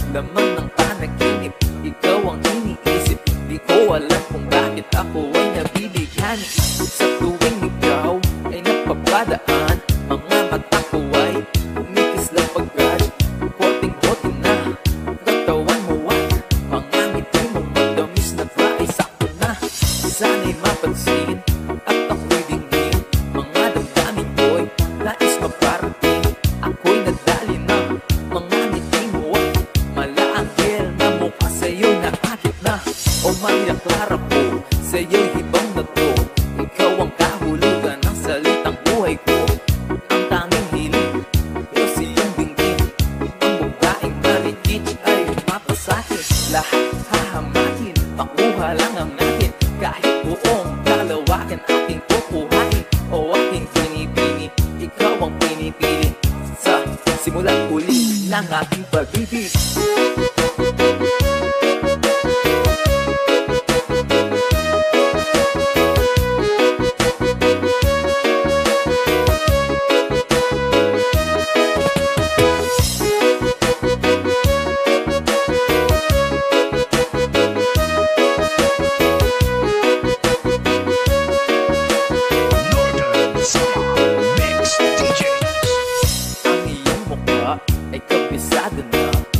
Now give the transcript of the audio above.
laman ng panaginip, ikaw ang iniisip. Di ko alam kung bakit ako ay nabibighani. Sa tuwing ikaw ay napapadaan, mga mata ko ay kumikislang pagkat hoting-hoting na katawan mo at mga ngiti mong madamis na ba ay sakto na. Sana'y mapansin at ako'y dinggin, mga damdamin ko'y nais maparating. Ako'y nadali na mga ngiti mo at malaanghel na mukha sa'yo'y nakakit na. O Maria Clara po, sa'yo'y hibang na to. Ikaw ang kahulugan ng salitang buhay ko. Ang tanging hiling ko siyong dinggin. Ang babaeng Marikit ay mapasakin. Lahat hahamakin, makuha lang ang natin. Kahit buong kalawakan aking kukuhain o aking pinipili, ikaw ang pinipili. Sa simulat uli ng aking pag-ibig. Ang iyong mukha ay kabisado na